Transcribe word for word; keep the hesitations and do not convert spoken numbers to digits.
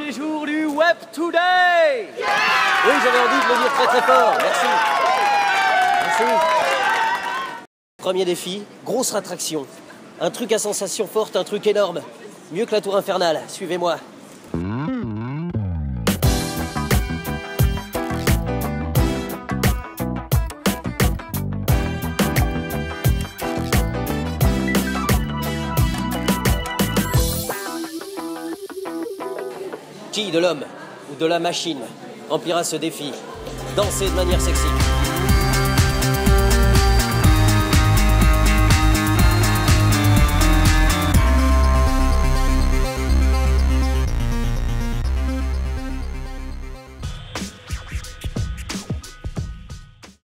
premier jour du Web Today. Yeah. Oui, j'avais envie de le dire très très fort. Merci. Merci. Premier défi, grosse rattraction. Un truc à sensation forte, un truc énorme. Mieux que la tour infernale. Suivez-moi. Qui de l'homme ou de la machine remplira ce défi? Dansez de manière sexy.